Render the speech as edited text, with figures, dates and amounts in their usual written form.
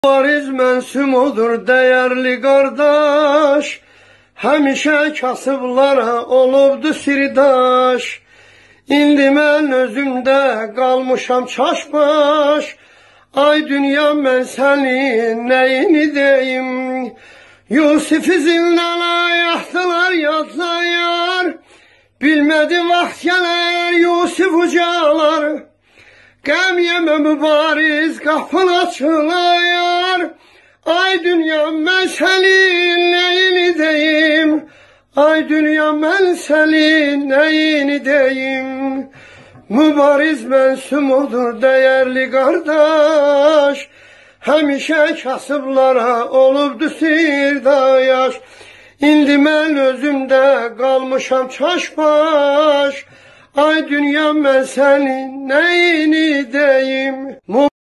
Mübariz mensumudur değerli kardeş, həmişə kasıblara olubdu sirdaş. İndi mən özümdə qalmışam çaşbaş, ay dünya mən sənin nəyini deyim. Yusifi zindan ayaqdılar yadlayar, bilmədi vaxt gələr Yusif ucalar. Qəm yemə mübariz qapın açılayar, ay dünya mən sənin nəyini deyim. Ay dünya mən sənin nəyini deyim. Mübariz mensumudur değerli kardeş, həmişə kasıblara olubdu sirdaş. İndi mən özümdə qalmışam çaşbaş, ay dünya mən sənin nəyini deyim.